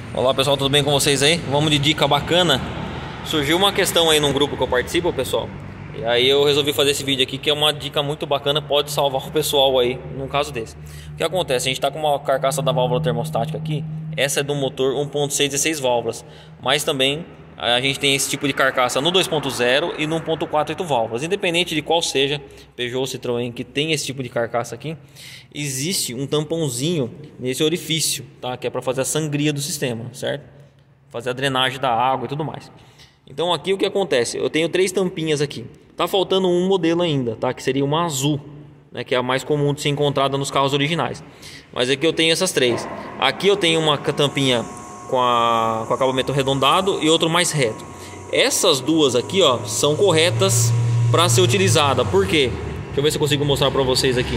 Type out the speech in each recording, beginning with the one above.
Olá pessoal, tudo bem com vocês aí? Vamos de dica bacana. Surgiu uma questão aí num grupo que eu participo, pessoal. E aí eu resolvi fazer esse vídeo aqui, que é uma dica muito bacana, pode salvar o pessoal aí num caso desse. O que acontece? A gente está com uma carcaça da válvula termostática aqui. Essa é do motor 1.6 16 válvulas, mas também a gente tem esse tipo de carcaça no 2.0 e no 1.4 8 válvulas. Independente de qual seja, Peugeot ou Citroën que tem esse tipo de carcaça aqui, existe um tampãozinho nesse orifício, tá? Que é para fazer a sangria do sistema, certo? Fazer a drenagem da água e tudo mais. Então aqui o que acontece? Eu tenho 3 tampinhas aqui. Tá faltando um modelo ainda, tá? Que seria uma azul, né? Que é a mais comum de ser encontrada nos carros originais. Mas aqui eu tenho essas 3. Aqui eu tenho uma tampinha com acabamento arredondado e outro mais reto. Essas duas aqui, ó, são corretas para ser utilizada. Por quê? Deixa eu ver se eu consigo mostrar para vocês aqui.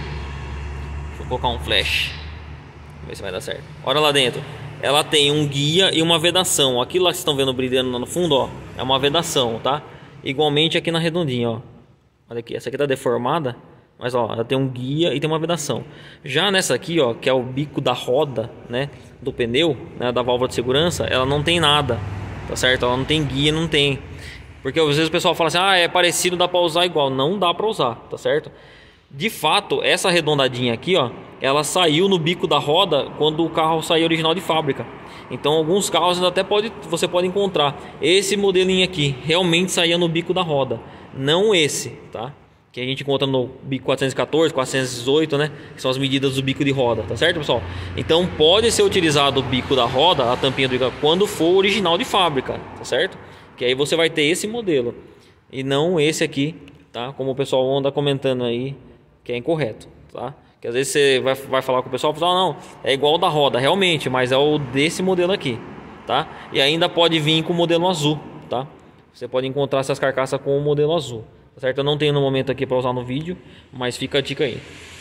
Deixa eu colocar um flash. Vamos ver se vai dar certo. Olha lá dentro. Ela tem um guia e uma vedação. Aquilo lá que vocês estão vendo brilhando lá no fundo, ó, é uma vedação, tá? Igualmente aqui na redondinha, ó. Olha aqui, essa aqui tá deformada, mas ó, ela tem um guia e tem uma vedação. Já nessa aqui, ó, que é o bico da roda, né, do pneu, né, da válvula de segurança, ela não tem nada, tá certo? Ela não tem guia, não tem. Porque às vezes o pessoal fala assim: "Ah, é parecido, dá para usar igual". Não dá para usar, tá certo? De fato, essa arredondadinha aqui, ó, ela saiu no bico da roda quando o carro saiu original de fábrica. Então, alguns carros ainda até você pode encontrar esse modelinho aqui, realmente saía no bico da roda, não esse, tá? Que a gente encontra no bico 414, 418, né? Que são as medidas do bico de roda, tá certo, pessoal? Então, pode ser utilizado o bico da roda, a tampinha do bico, quando for original de fábrica, tá certo? Que aí você vai ter esse modelo e não esse aqui, tá? Como o pessoal anda comentando aí, que é incorreto, tá? Que às vezes você vai falar com o pessoal, não, é igual o da roda, realmente, mas é o desse modelo aqui, tá? E ainda pode vir com o modelo azul, tá? Você pode encontrar essas carcaças com o modelo azul, tá certo? Eu não tenho no momento aqui para usar no vídeo, mas fica a dica aí.